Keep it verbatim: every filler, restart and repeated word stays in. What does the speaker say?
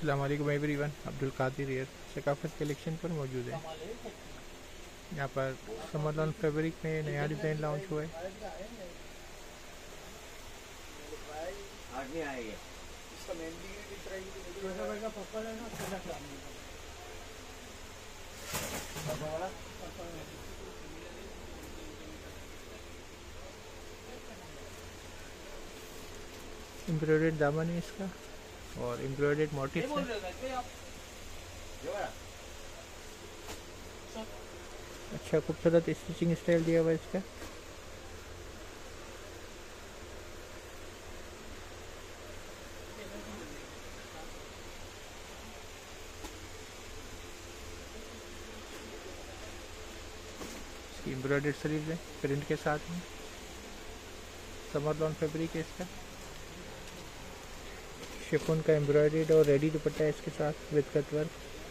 अस्सलाम वालेकुम everyone, Abdul Qadir here Saqafat collection पर मौजूद है। यहाँ पर समर लॉन फैब्रिक में नया डिज़ाइन लॉन्च हुआ है। एम्ब्रॉयडर्ड दामन है इसका और एम्ब्रॉयडर्ड मोटिफ है। अच्छा खूबसूरत स्टिचिंग स्टाइल दिया हुआ है इसका। एम्ब्रॉयडर्ड स्लीव्स है प्रिंट के साथ में। समर लॉन फैब्रिक है इसका। शिफॉन का एम्ब्रॉयडर्ड और रेडी दुपट्टा है इसके साथ विद कट वर्क।